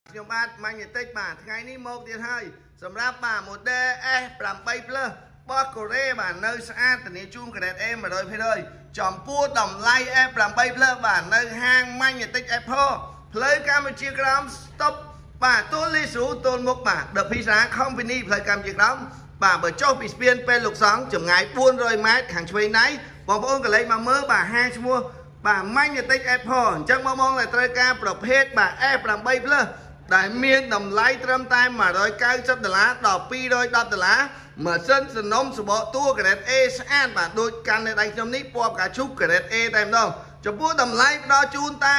ខ្ញុំបាទ Magnetic បាទថ្ងៃនេះមកទៀតហើយសម្រាប់បាទ model S8 Plus របស់កូរ៉េបាទនៅស្អាតធានាជូន grade A 100%ចំពោះតម្លៃ S8 Plus បាទនៅហាង Magnetic Apple ផ្លូវកម្ពុជាក្រោម stop បាទទូលីស៊ូទូលមុខបាទ The Pizza Company ផ្លូវកម្ពុជាក្រោមបាទបើចុះពីស្ពានពេលលោកសង្ឃចម្ងាយ400 ម៉ែត្រខាងឆ្វេងដៃបងប្អូនកន្លែងមកមើលបាទហាងឈ្មោះបាទ Magnetic Apple អញ្ចឹងបងតែត្រូវការប្រភេទបាទ S8 Plus ដែលមានតម្លៃត្រឹមតែ$190ដល់$210ម៉ាស៊ីនសំណុំសបកតួ grade A ស្អាតបាទដូចកាន់នៅដៃខ្ញុំនេះពណ៌ផ្កាឈូក grade A តែម្ដងចំពោះតម្លៃផ្ដល់ជូនតែ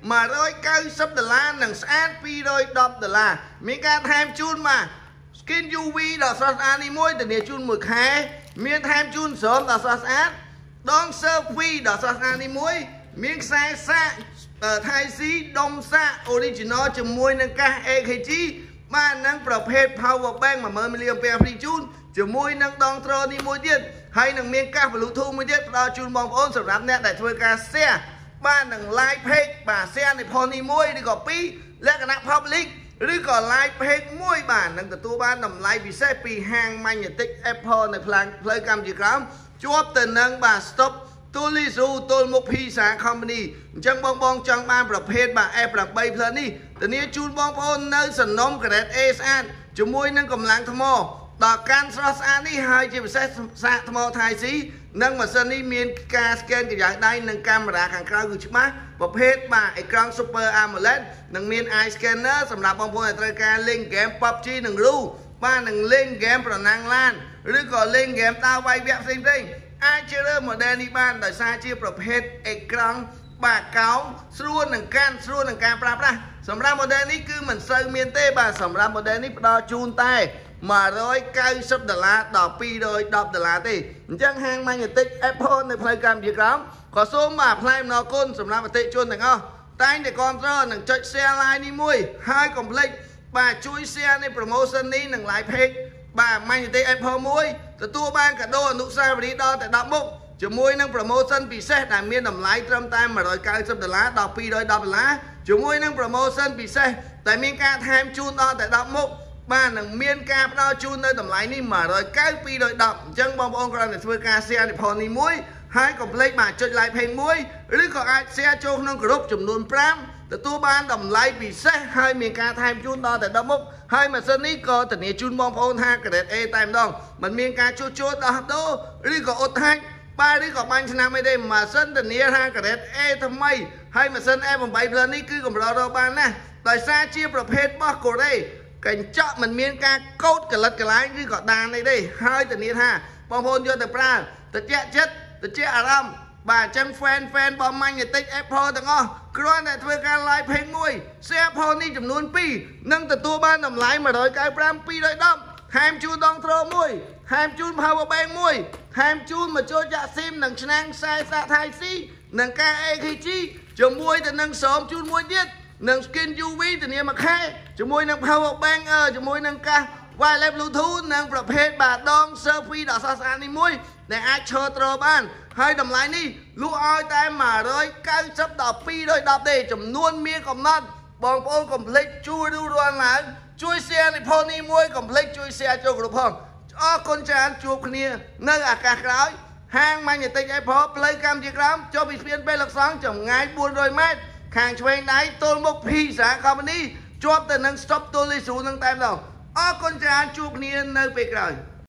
$190និងស្អាត$210មានការថែមជូនបាទ skin UV ដល់ស្រស់ស្អាតនេះមួយធានាជូន1ខែមានថែមជូនស្រោមដល់ស្រស់ស្អាតដង selfie ដល់ស្រស់ស្អាតនេះមួយមានខ្សែសាកថៃស៊ីដុំសាក original ជាមួយនឹងកាស AKG បាទនឹងប្រភេទ power bank 10000 mAh free ជូនជាមួយនឹងដងត្រនេះមួយទៀតហើយនឹងមានកាស Bluetooth មួយទៀតផ្ដល់ជូនបងប្អូនសម្រាប់អ្នកដែលធ្វើការ share បាទនឹង live page បាទ share នៃ post នេះមួយឬក៏2លក្ខណៈ public ឬក៏ live page មួយបាទនឹងទទួលបានតម្លៃពិសេសពីហាង Magnetic Apple នៅផ្លូវកម្ពុជាក្រោមជាប់ទៅនឹងបាទ stopទូលីស៊ូទូលមុខ Pizza Company អញ្ចឹងបងចង់បានប្រភេទបាទ S8 Plus នេះធានាជូនបងប្អូននៅសំណុំ grade A ស្អាតជាមួយនឹងកម្លាំងថ្មដល់កាន់ស្រស់ស្អាតនេះហើយជាពិសេសសាកថ្មថៃស៊ីនិងម៉ាស៊ីននេះមានការ scan កម្យ៉ាងដៃនិងកាមេរ៉ាខាងក្រៅគឺច្បាស់ប្រភេទបាទអេក្រង់ Super AMOLED និងមាន eye scanner សម្រាប់បងប្អូនដែលត្រូវការលេងហ្គេម PUBG និង RU បាទនឹងលេងហ្គេមប្រណាំងឡានឬក៏លេងហ្គេមដើរវាយវគ្គផ្សេងអាចជ្រើសរើស model នេះបានដោយសារជាប្រភេទអេក្រង់បាទកោងស្រួលនឹងកាន់ស្រួលនឹងការប្រើប្រាស់សម្រាប់ model នេះគឺមិនសូវមានទេបាទសម្រាប់ model នេះផ្ដល់ជូនតែ$190ដល់$210ទេអញ្ចឹងហាង Magnetic Apple នៅផ្លូវកម្ពុជាក្រោមក៏សូមបាទថ្លែងអំណរគុណសម្រាប់អតិថិជនទាំងអស់តែងតែគាំទ្រនិងចុច share like នេះមួយហើយកុំភ្លេចបាទជួយ share នៃ promotion នេះនិង live page បាទ Magnetic Apple មួយទទួលបានកាដូអនុស្សាវរីយ៍ដល់តែ10មុខជាមួយនឹង promotion ពិសេសដែលមានតម្លៃត្រឹមតែ$190ដល់$210ជាមួយនឹង promotion ពិសេសដែលមានការថែមជូនដល់តែ10មុខបាទនឹងមានការផ្ដល់ជូននៅតម្លៃនេះ$190 210អញ្ចឹងបងប្អូនគ្រាន់តែធ្វើការ share នៃ ផលនេះមួយហើយកុំភ្លេចបាទចុច like page មួយឬក៏អាច share ចូលក្នុងក្រុមចំនួន5ទទួលបានតម្លៃពិសេសហើយមានការថែមជូនដល់តែ10មុខហើយម៉ាស៊ីននេះក៏ធានាជូនបងប្អូនថា grade A តែម្ដងមិនមានការជួសជុលដោះដូរឬក៏អ៊ុតហាច់បាទឬក៏បាញ់ឆ្នាំអីទេម៉ាស៊ីនធានាថា grade A ថ្មីហើយម៉ាស៊ីន S8 Plus នេះគឺកម្ររកបានណាស់ដោយសារជាប្រភេទរបស់កូរ៉េកញ្ចក់មិនមានការកោតកលិតកន្លែងឬក៏ដានអីទេហើយធានាថាបងប្អូនយកទៅប្រើតិចចិត្តតិចអារម្មណ៍បាទអញ្ចឹង fan របស់ Magnetic Apple ទាំងអស់គ្រាន់តែធ្វើការ live page មួយ share post នេះចំនួន2និងទទួលបានតម្លៃ$195 210ថែមជូនដងទ្រមួយថែមជូន power bank មួយថែមជូនមកចូលចាក់ស៊ីមនិងឆ្នាំងខ្សែសាកថៃស៊ីនិងការ AKG ជាមួយទៅនឹងស្រោមជូនមួយទៀតនិង skin UV ធានាមួយខែជាមួយនឹង power bank ជាមួយនឹងកាស wireless Bluetooth និងប្រភេទបាទដង selfie ដ៏ស្រស់ស្អាតនេះមួយដែលអាចឈរទ្របានហើយតម្លៃនេះលក់ឲ្យតែ$190ដល់$210ទេចំនួនមានកំណត់បងប្អូនកុំភ្លេចជួយរាន់ឡើងជួយ share នៃ post នេះមួយកុំភ្លេចជួយ share ចូលក្រុមផងអរគុណច្រើនជួបគ្នានៅឱកាសក្រោយហាង Magnetic Apple ផ្លូវកម្ពុជាក្រោមចុះពីស្ពានពេលលោកសង្ឃចម្ងាយ400 ម៉ែត្រខាងឆ្វេងដៃទល់មុខ Pizza Company ជាប់ទៅនឹង stop ទូលីស៊ូនឹងតែម្ដងអរគុណច្រើនជួបគ្នានៅពេលក្រោយ